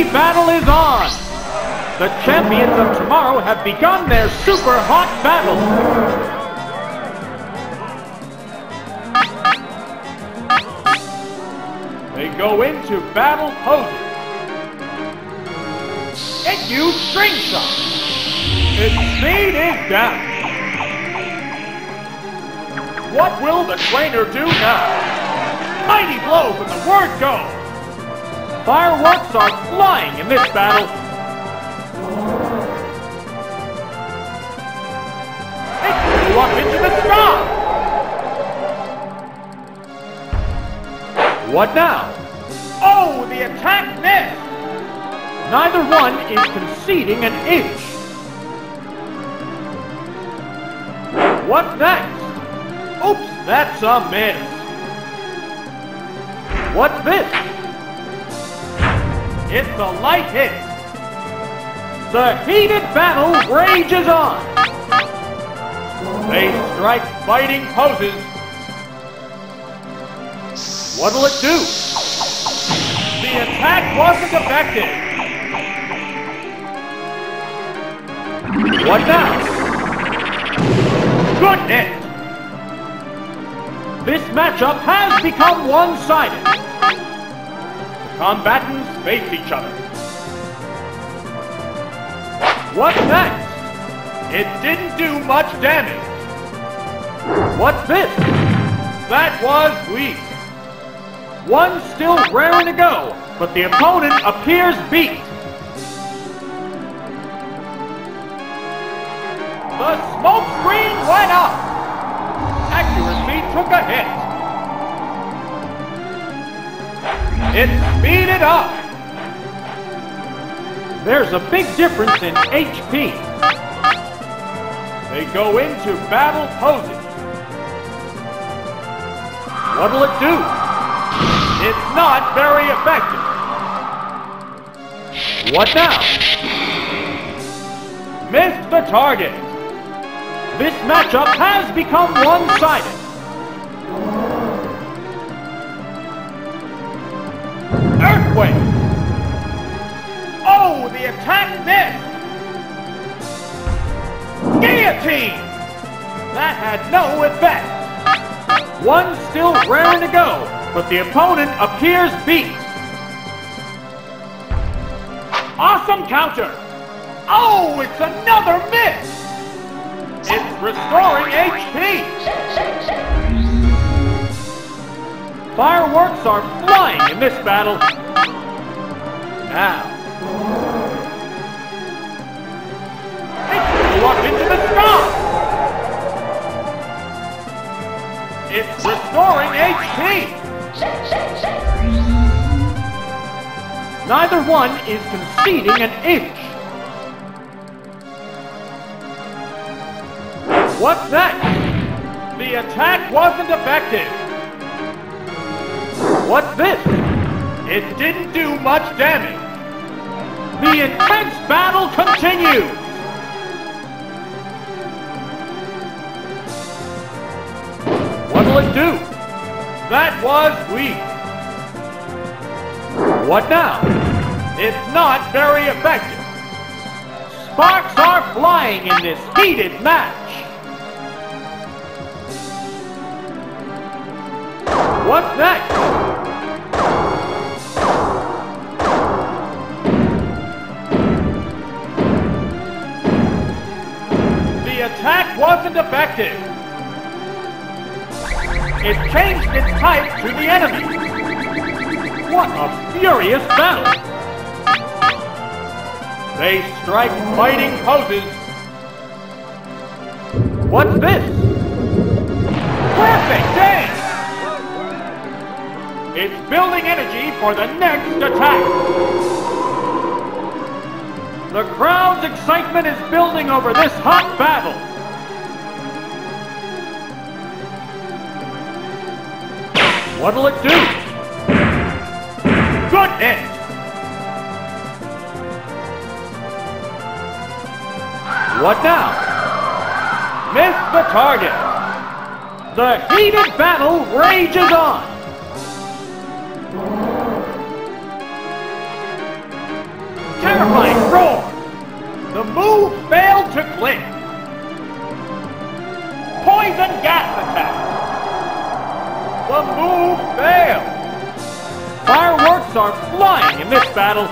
battle is on! The champions of tomorrow have begun their super hot battle! They go into battle poses. It used string shot. Its speed is down. What will the trainer do now? Mighty blow from the word go! Fireworks are flying in this battle. It flew up into the sky! What now? Oh, the attack missed! Neither one is conceding an inch. What's next? Oops, that's a miss. What's this? It's a light hit. The heated battle rages on. They strike fighting poses. What'll it do? The attack wasn't effective. What now? Goodness! This matchup has become one-sided. The combatants face each other. What's next? It didn't do much damage. What's this? That was weak. One still raring to go, but the opponent appears beat. The smoke screen went up. Accuracy took a hit. It speeded up. There's a big difference in HP. They go into battle poses. What'll it do? It's not very effective. What now? Missed the target. This matchup has become one-sided. Earthquake! Oh, the attack missed! Guillotine! That had no effect. One still raring to go, but the opponent appears beat. Awesome counter! Oh, it's another miss! It's restoring HP! Fireworks are flying in this battle. Now. It flew up into the sky! It's restoring HP! Neither one is conceding an inch. What's next? The attack wasn't effective. What's this? It didn't do much damage. The intense battle continues. What'll it do? That was weak. What now? It's not very effective. Sparks are flying in this heated match. What's next? The attack wasn't effective. It changed its type to the enemy. What a furious battle! They strike fighting poses. What's this? Perfect dance! It's building energy for the next attack. The crowd's excitement is building over this hot battle. What'll it do? Goodness! What now? Missed the target. The heated battle rages on. terrifying roar! The move failed to click. Poison gas attack! The move failed! Fireworks are flying in this battle.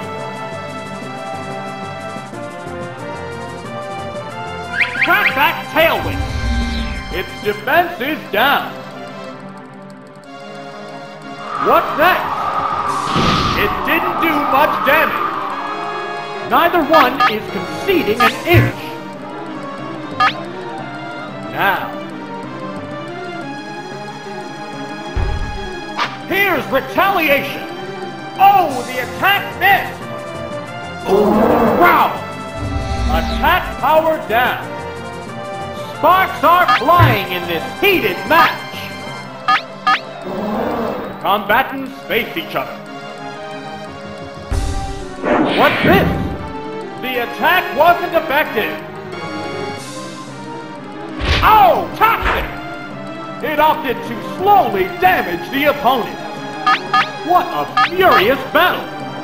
Trap back tailwind. Its defense is down. What's next? It didn't do much damage. Neither one is conceding an inch. Now. Here's retaliation. Oh, the attack missed. Oh, wow. Attack power down. Sparks are flying in this heated match. The combatants face each other. What's this? The attack wasn't effective. Oh, toxic! It opted to slowly damage the opponent. What a furious battle!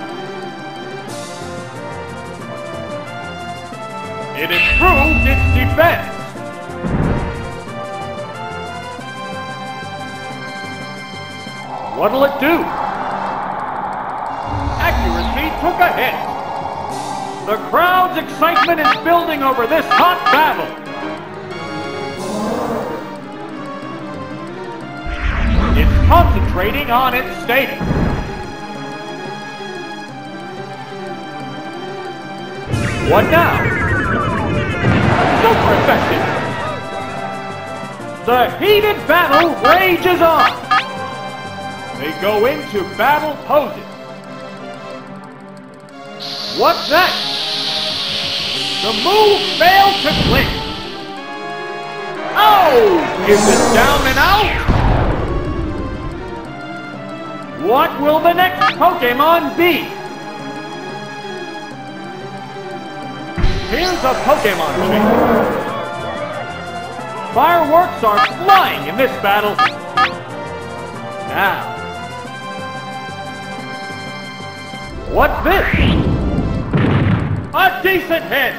It improved its defense. What'll it do? Accuracy took a hit. The crowd's excitement is building over this hot battle. It's concentrating on its stating. What now? Super effective! The heated battle rages on! They go into battle poses. What's next? The move failed to click. Oh! Is it down and out? What will the next Pokemon be? Here's a Pokemon chase. Fireworks are flying in this battle. Now. What's this? A decent hit!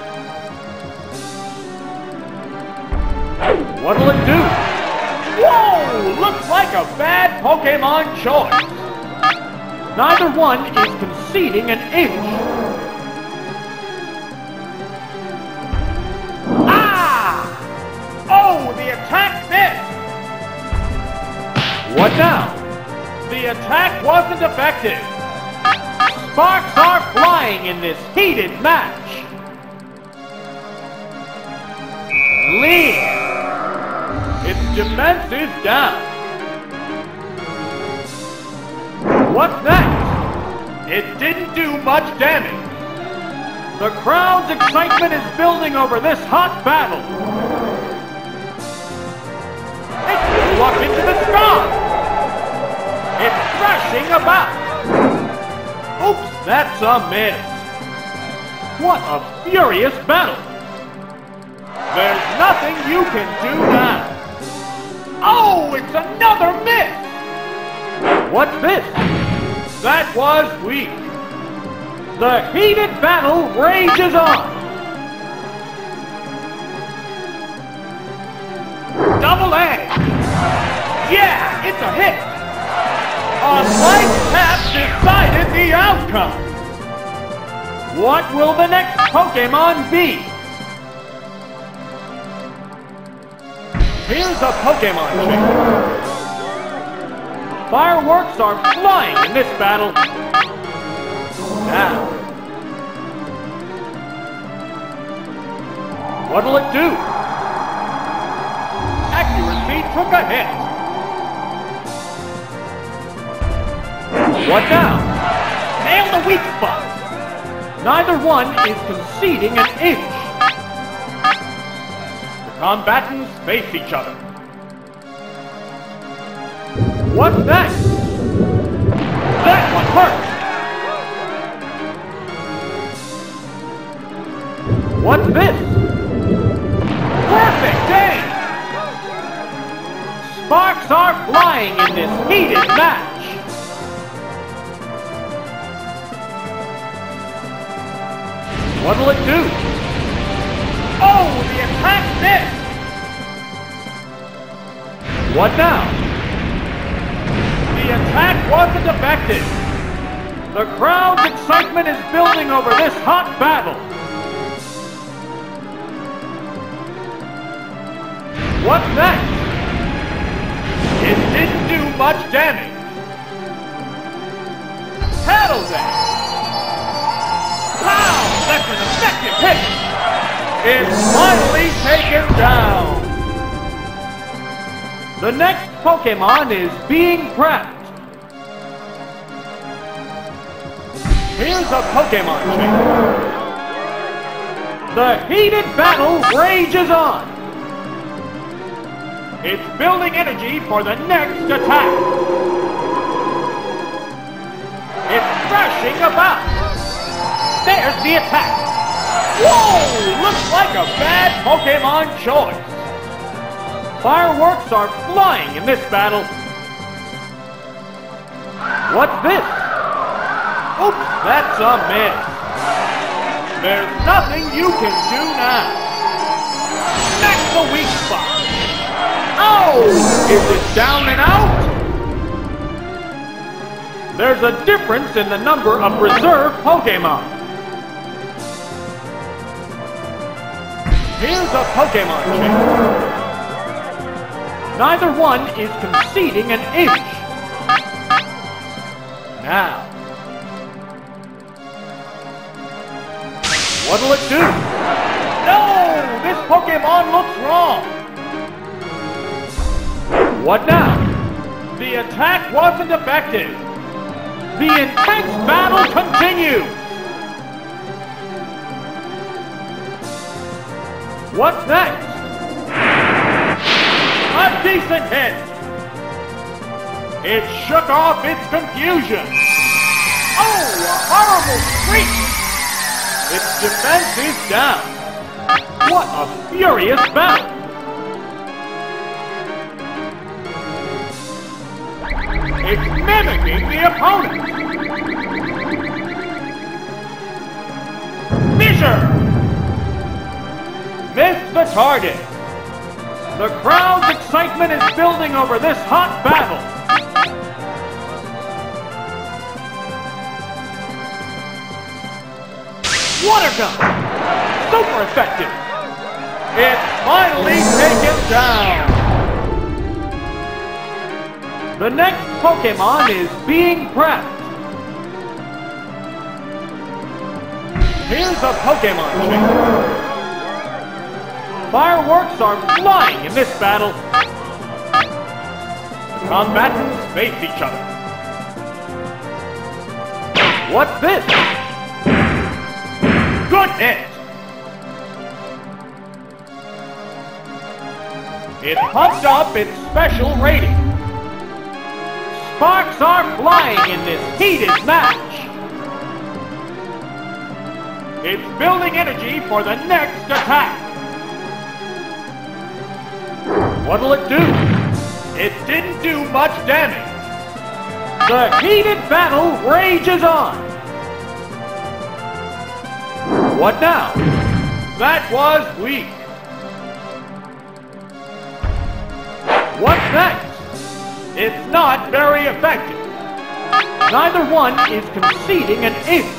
What'll it do? Whoa! Looks like a bad Pokemon choice. Neither one is conceding an inch. Ah! Oh, the attack missed! What now? The attack wasn't effective. Sparks are flying in this heated match. Lead. Its defense is down. What's next? It didn't do much damage. The crowd's excitement is building over this hot battle. It flew up into the sky. It's thrashing about. Oops, that's a miss. What a furious battle. There's nothing you can do now. Oh, it's another miss. What's this? That was weak. The heated battle rages on. Double edge. Yeah, it's a hit. A light tap decided the outcome. What will the next Pokemon be? Here's a Pokemon chase. Fireworks are flying in this battle. Now. What'll it do? Accuracy took a hit. What now? Nail the weak spot. Neither one is conceding an inch. The combatants face each other. What's next? That one hurt. What's this? Perfect aim! Sparks are flying in this heated match. What'll it do? Oh, the attack missed! What now? The attack wasn't effective. The crowd's excitement is building over this hot battle. What's next? It didn't do much damage. Paddle dash! Wow, that's an effective hit! It's finally taken down! The next Pokemon is being prepped. Here's a Pokemon chain. The heated battle rages on. It's building energy for the next attack. It's thrashing about. There's the attack. Whoa! Looks like a bad Pokemon choice. Fireworks are flying in this battle. What's this? Oops, that's a miss. There's nothing you can do now. That's the weak spot. Oh! Is it down and out? There's a difference in the number of reserve Pokemon. Here's a Pokemon chain. Neither one is conceding an inch. Now, what'll it do? No! This Pokemon looks wrong! What now? The attack wasn't effective. The intense battle continues! What's next? A decent hit! It shook off its confusion! Oh, a horrible shriek! Its defense is down! What a furious battle! It's mimicking the opponent! Fissure! Missed the target! The crowd's excitement is building over this hot battle! Water gun! Super effective! It's finally taken down! The next Pokemon is being prepped. Here's a Pokemon chain. Fireworks are flying in this battle. The combatants face each other. What's this? Good hit! It pumped up its special rating. Sparks are flying in this heated match. It's building energy for the next attack. What'll it do? It didn't do much damage. The heated battle rages on. What now? That was weak. What's next? It's not very effective. Neither one is conceding an inch.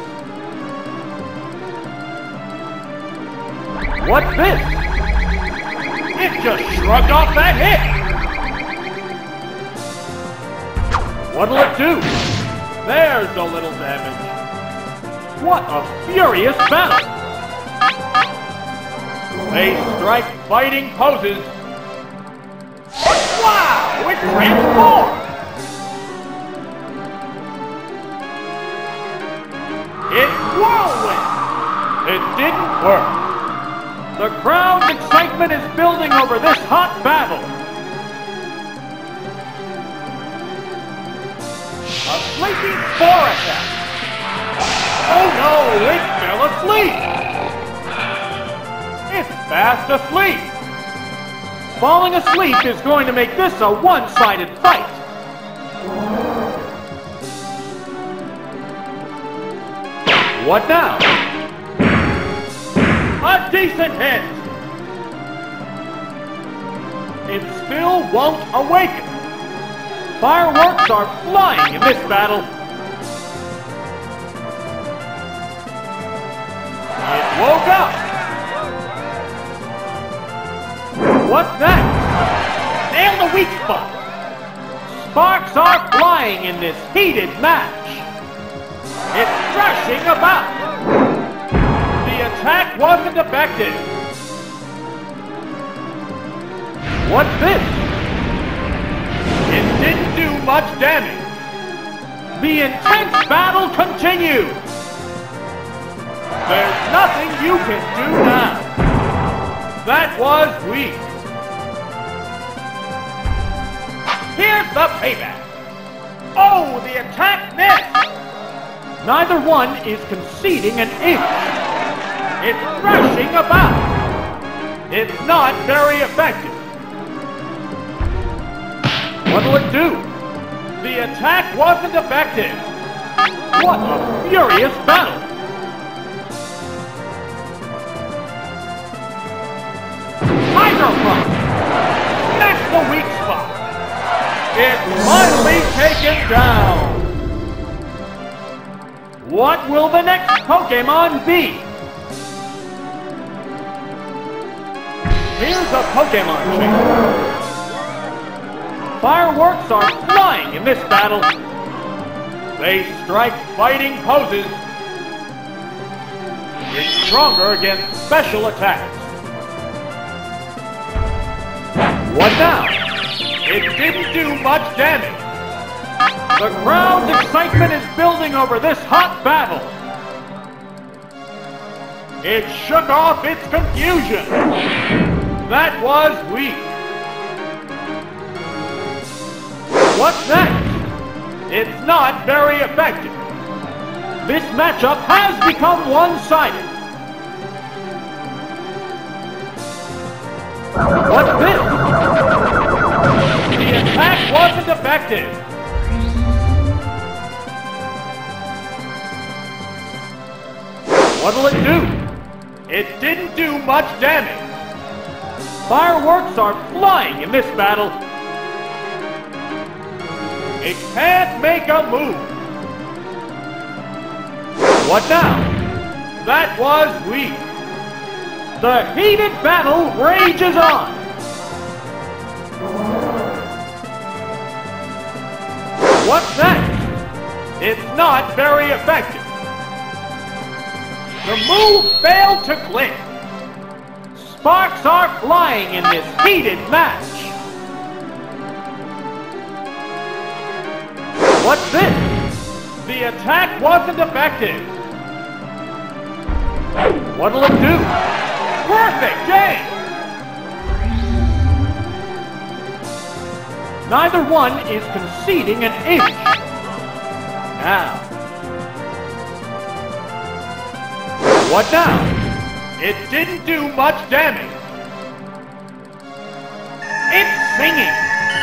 What's this? It just shrugged off that hit. What'll it do? There's a little damage. What a furious battle! They strike fighting poses. Wow! It transformed! It's whirlwind! It didn't work. The crowd's excitement is building over this hot battle. A sleepy spore attack. Oh no, it fell asleep. It's fast asleep. Falling asleep is going to make this a one-sided fight. What now? A decent hit! It still won't awaken. Fireworks are flying in this battle. It woke up. What's next? Nail the weak spot. Sparks are flying in this heated match. It's thrashing about. The attack wasn't effective. What's this? It didn't do much damage. The intense battle continues. There's nothing you can do now. That was weak. Here's the payback. Oh, the attack missed. Neither one is conceding an inch. It's thrashing about. It's not very effective. What'll it do? The attack wasn't effective. What a furious battle! Hydro Pump! That's the weak spot! It's finally taken down! What will the next Pokemon be? Here's a Pokemon chain. Fireworks are flying in this battle. They strike fighting poses. It's stronger against special attacks. What now? It didn't do much damage. The crowd's excitement is building over this hot battle. It shook off its confusion. That was weak. What's next? It's not very effective. This matchup has become one-sided. What's this? The attack wasn't effective. What'll it do? It didn't do much damage. Fireworks are flying in this battle. It can't make a move. What now? That was weak. The heated battle rages on. What's next? It's not very effective. The move failed to click. Sparks are flying in this heated match. What's this? The attack wasn't effective. What'll it do? Perfect game! Neither one is conceding an inch. Now. What now? It didn't do much damage. It's singing.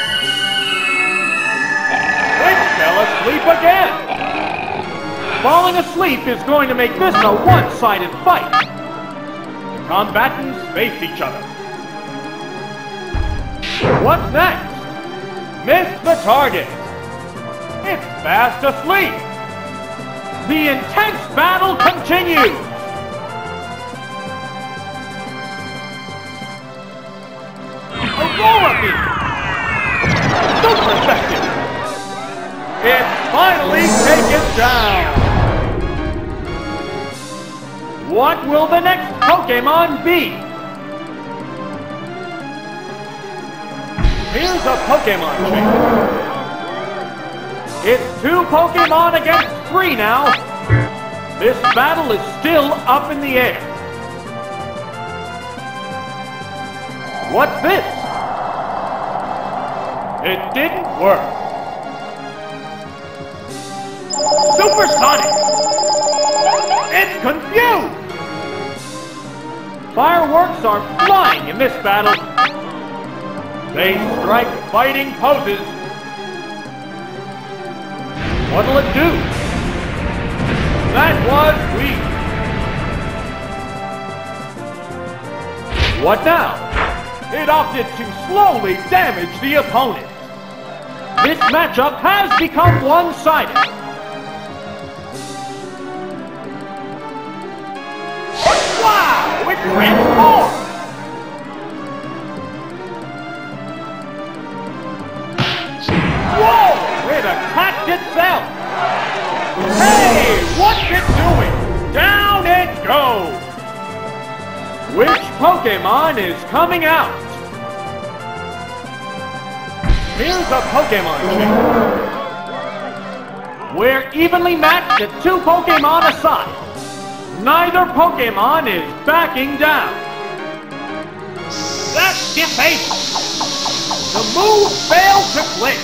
It fell asleep again. Falling asleep is going to make this a one-sided fight. The combatants face each other. What's next? Missed the target. It's fast asleep. The intense battle continues. Golem! Super effective! It's finally taken down! What will the next Pokemon be? Here's a Pokemon chain. It's 2 Pokemon against 3 now. This battle is still up in the air. What's this? It didn't work. Supersonic! It's confused! Fireworks are flying in this battle. They strike fighting poses. What'll it do? That was weak. What now? It opted to slowly damage the opponent. This matchup has become one-sided. Wow! It transformed! Whoa! It attacked itself! Hey! What's it doing? Down it goes! Which Pokemon is coming out? Here's a Pokemon chain. We're evenly matched at 2 Pokemon aside. Neither Pokemon is backing down. That's disabled. The move failed to click.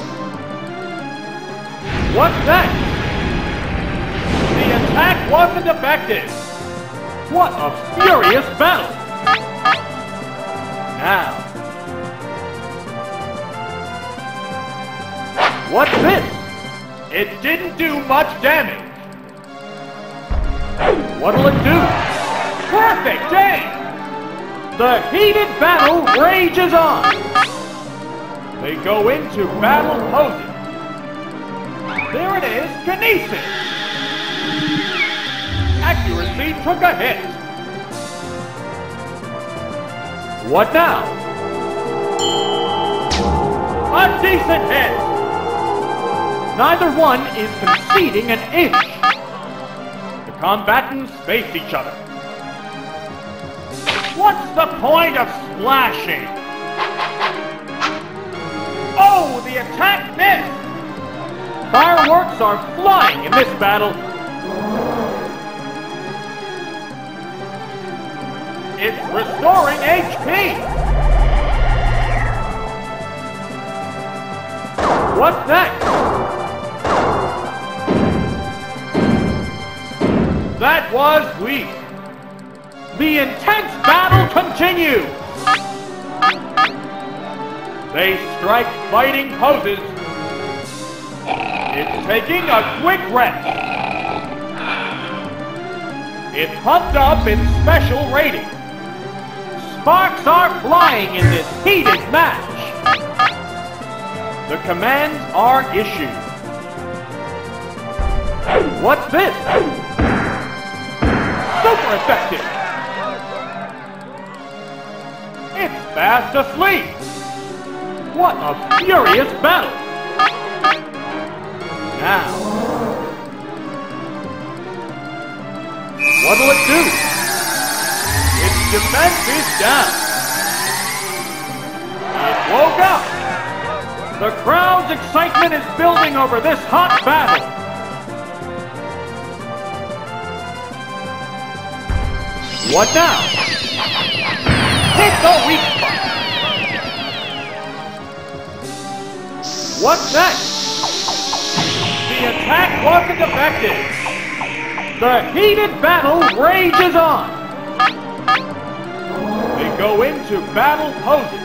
What's next? The attack wasn't effective. What a furious battle! Now, what's this? It didn't do much damage. What'll it do? Perfect aim! The heated battle rages on. They go into battle poses. There it is, Kinesis! Accuracy took a hit. What now? A decent hit! Neither one is conceding an inch. The combatants face each other. What's the point of splashing? Oh, the attack missed! Fireworks are flying in this battle. It's restoring HP! What's next? That was weak. The intense battle continues. They strike fighting poses. It's taking a quick rest. It pumped up its special rating. Sparks are flying in this heated match. The commands are issued. What's this? Super effective. It's fast asleep. What a furious battle. Now, what'll it do? Its defense is down. It woke up. The crowd's excitement is building over this hot battle. What now? Hit the weak spot. What's next? The attack wasn't effective. The heated battle rages on. They go into battle poses.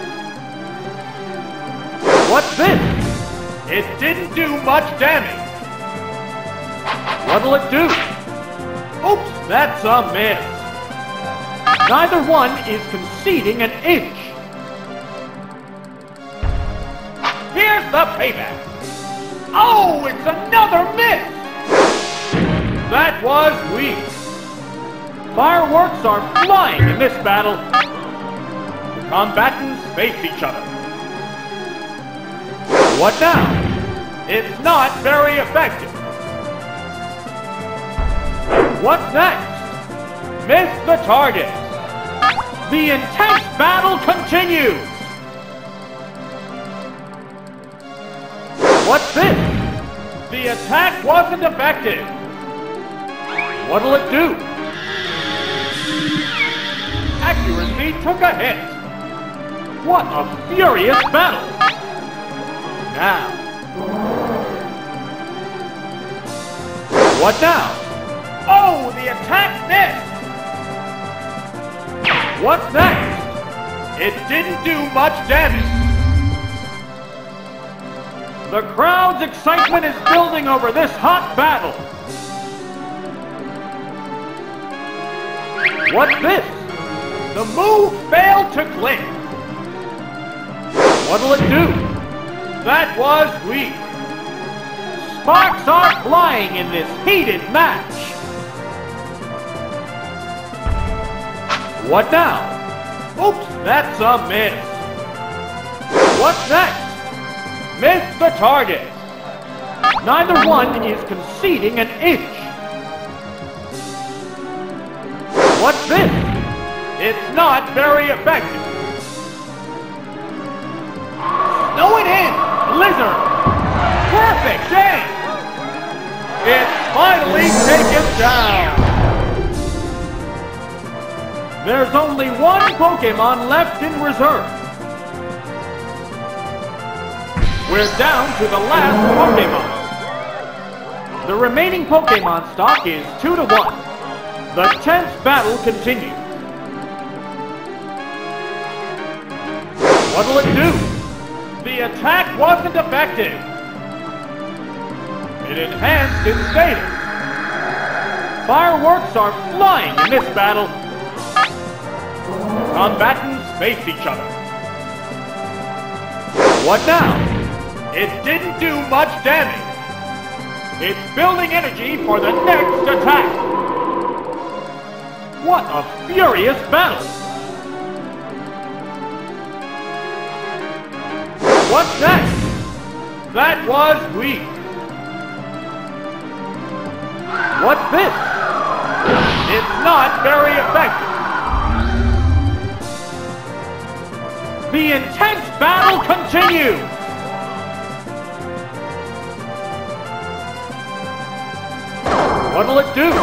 What's this? It didn't do much damage. What'll it do? Oops, that's a miss. Neither one is conceding an inch. Here's the payback. Oh, it's another miss! That was weak. Fireworks are flying in this battle. The combatants face each other. What now? It's not very effective. What's next? Missed the target. The intense battle continues. What's this? The attack wasn't effective. What'll it do? Accuracy took a hit. What a furious battle. Now. What now? Oh, the attack missed. What's next? It didn't do much damage. The crowd's excitement is building over this hot battle. What's this? The move failed to click. What'll it do? That was weak. Sparks are flying in this heated match. What now? Oops, that's a miss. What's next? Missed the target. Neither one is conceding an inch. What's this? It's not very effective. Snow it in! Blizzard! Perfect aim! It's finally taken down! There's only one Pokemon left in reserve. We're down to the last Pokemon. The remaining Pokemon stock is 2-1. The tense battle continues. What'll it do? The attack wasn't effective. It enhanced its status. Fireworks are flying in this battle. The combatants face each other. What now? It didn't do much damage. It's building energy for the next attack. What a furious battle! What's next? That was weak. What's this? It's not very effective. The intense battle continues. What'll it do?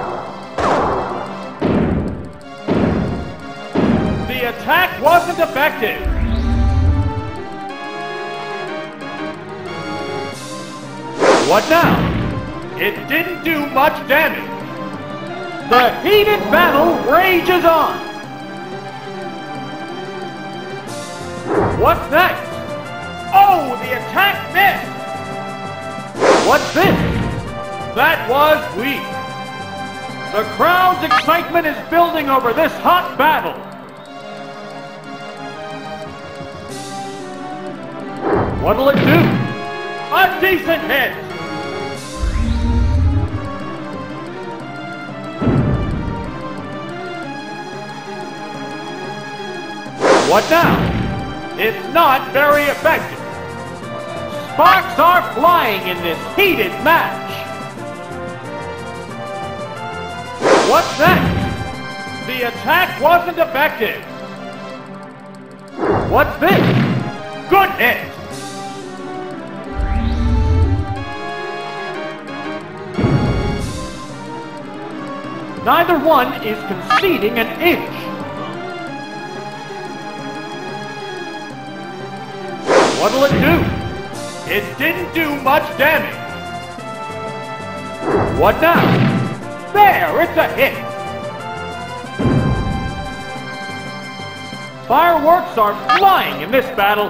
The attack wasn't effective. What now? It didn't do much damage. The heated battle rages on. What's next? Oh, the attack missed. What's this? That was weak. The crowd's excitement is building over this hot battle. What'll it do? A decent hit. What now? It's not very effective. Sparks are flying in this heated match. What's next? The attack wasn't effective. What's this? Good hit. Neither one is conceding an inch. What'll it do? It didn't do much damage. What now? There, it's a hit. Fireworks are flying in this battle.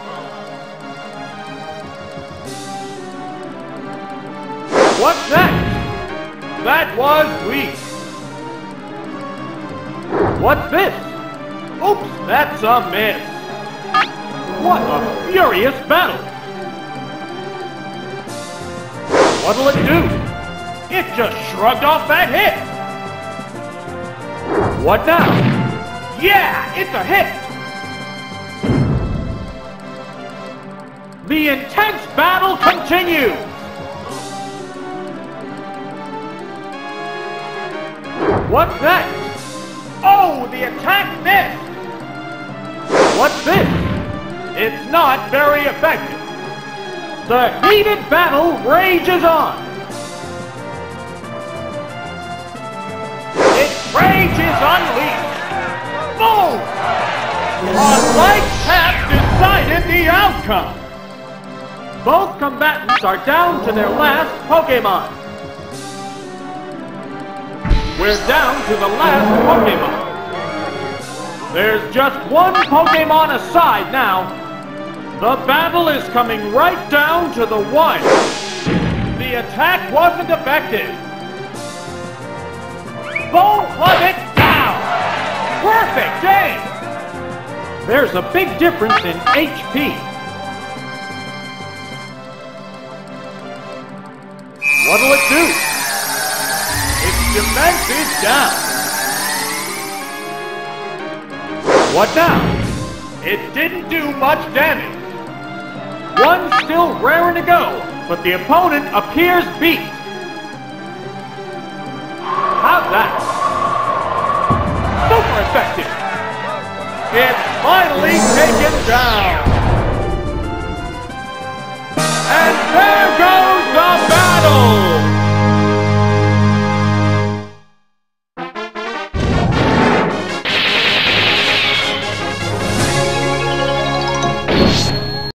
What's next? That was weak. What's this? Oops, that's a miss. What a furious battle! What'll it do? It just shrugged off that hit! What now? Yeah, it's a hit! The intense battle continues! What's next? Oh, the attack missed! What's this? It's not very effective. The heated battle rages on. Its rage is unleashed. Boom! A light tap decided the outcome. Both combatants are down to their last Pokemon. We're down to the last Pokemon. There's just one Pokemon aside now. The battle is coming right down to the wire. The attack wasn't effective. Both of it down. Perfect. Epic game! There's a big difference in HP. What'll it do? Its defense is down. What now? It didn't do much damage. One still raring to go, but the opponent appears beat. How's that? Super effective. It's finally taken down. And there